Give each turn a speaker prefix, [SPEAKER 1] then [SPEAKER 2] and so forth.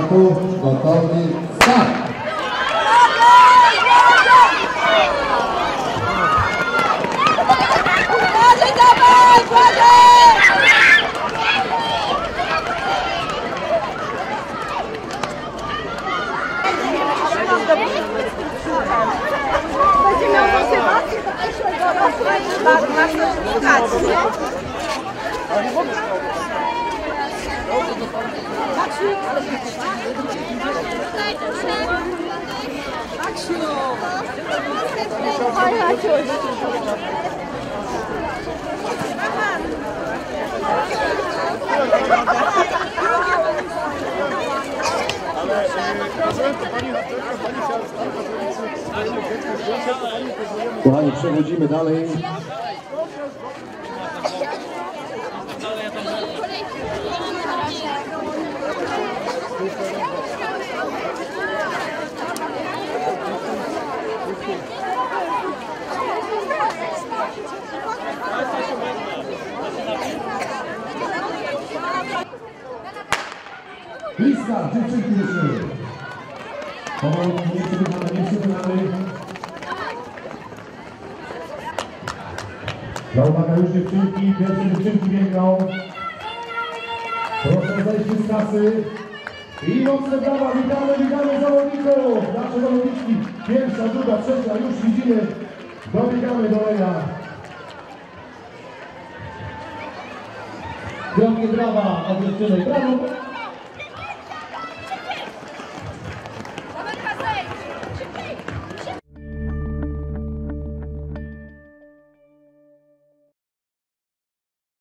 [SPEAKER 1] startu, gotowy, start!
[SPEAKER 2] Będzie miał motywację do przyszłego roku. Ma coś widać.
[SPEAKER 1] Kochani, przechodzimy dalej. Lista, dziewczynki wyszły. Powoli, nie przybywamy. Na uwaga już dziewczynki, pierwsze dziewczynki biegną. Proszę zejść z kasy. I mocne brawa, witamy zawodników. Nasze zawodniczki, pierwsza, druga, trzecia, już widzimy. Dobiegamy do Leja. Wielkie brawa od dziewczynek, brawo.